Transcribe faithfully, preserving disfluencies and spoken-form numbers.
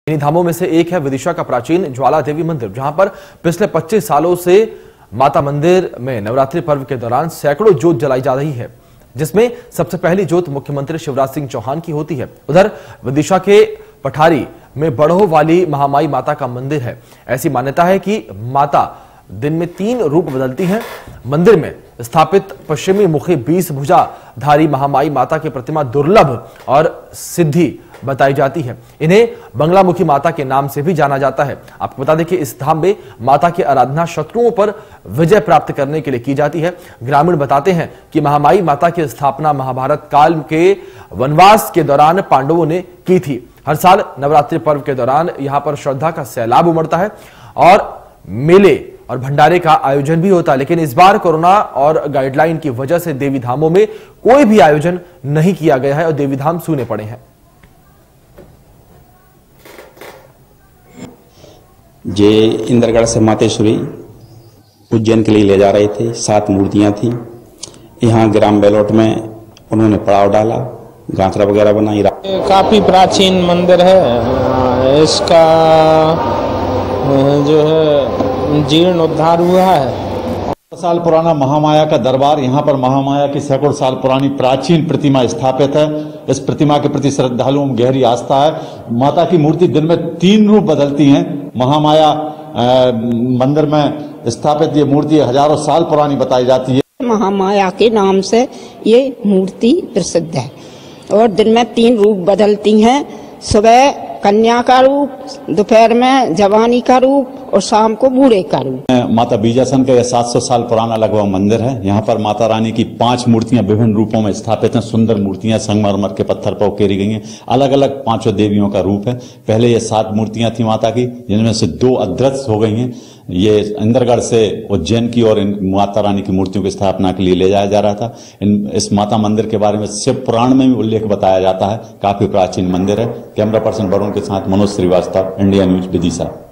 इन्हीं धामों में से एक है विदिशा का प्राचीन ज्वाला देवी मंदिर, जहां पर पिछले पच्चीस सालों से माता मंदिर में नवरात्रि पर्व के दौरान सैकड़ों जोत जलाई जा रही है, जिसमें सबसे पहली जोत मुख्यमंत्री शिवराज सिंह चौहान की होती है। उधर विदिशा के पठारी में बड़ों वाली महामाई माता का मंदिर है। ऐसी मान्यता है कि माता दिन में तीन रूप बदलती हैं। मंदिर में स्थापित पश्चिमी मुखी बीस भुजाधारी महामाई माता की प्रतिमा दुर्लभ और सिद्धि बताई जाती है। इन्हें बंगलामुखी माता के नाम से भी जाना जाता है। आपको बता दें कि इस धाम में माता की आराधना शत्रुओं पर विजय प्राप्त करने के लिए की जाती है। ग्रामीण बताते हैं कि महामाई माता की स्थापना महाभारत काल के वनवास के दौरान पांडवों ने की थी। हर साल नवरात्रि पर्व के दौरान यहां पर श्रद्धा का सैलाब उमड़ता है और मेले और भंडारे का आयोजन भी होता है, लेकिन इस बार कोरोना और गाइडलाइन की वजह से देवी धामों में कोई भी आयोजन नहीं किया गया है और देवी धाम सूने पड़े हैं। जे इंद्रगढ़ से मातेश्वरी उज्जैन के लिए ले जा रहे थे। सात मूर्तियां थी। यहाँ ग्राम बेलोट में उन्होंने पड़ाव डाला, गांकरा वगैरह बनाई। काफी प्राचीन मंदिर है। इसका जो है जीर्ण उद्धार हुआ है। साल पुराना महामाया का दरबार, यहाँ पर महामाया की सैकड़ों साल पुरानी प्राचीन प्रतिमा स्थापित है। इस प्रतिमा के प्रति श्रद्धालुओं में गहरी आस्था है। माता की मूर्ति दिन में तीन रूप बदलती हैं। महामाया आ, मंदिर में स्थापित ये मूर्ति हजारों साल पुरानी बताई जाती है। महामाया के नाम से ये मूर्ति प्रसिद्ध है और दिन में तीन रूप बदलती हैं। सुबह कन्या का रूप, दोपहर में जवानी का रूप और शाम को बूढ़े का रूप। माता बीजासन का यह सात सौ साल पुराना लगभग मंदिर है। यहाँ पर माता रानी की पांच मूर्तियां विभिन्न रूपों में स्थापित हैं। सुंदर मूर्तियां संगमरमर के पत्थर पर उकेरी गई हैं। अलग अलग पांचों देवियों का रूप है। पहले ये सात मूर्तियां थी माता की, जिनमें से दो अदृश्य हो गई हैं। ये इंद्रगढ़ से उज्जैन की और इन माता रानी की मूर्तियों की स्थापना के लिए ले जाया जा रहा था। इन इस माता मंदिर के बारे में शिव पुराण में भी उल्लेख बताया जाता है। काफी प्राचीन मंदिर है। कैमरा पर्सन वरुण के साथ मनोज श्रीवास्तव, इंडिया न्यूज, विदिशा।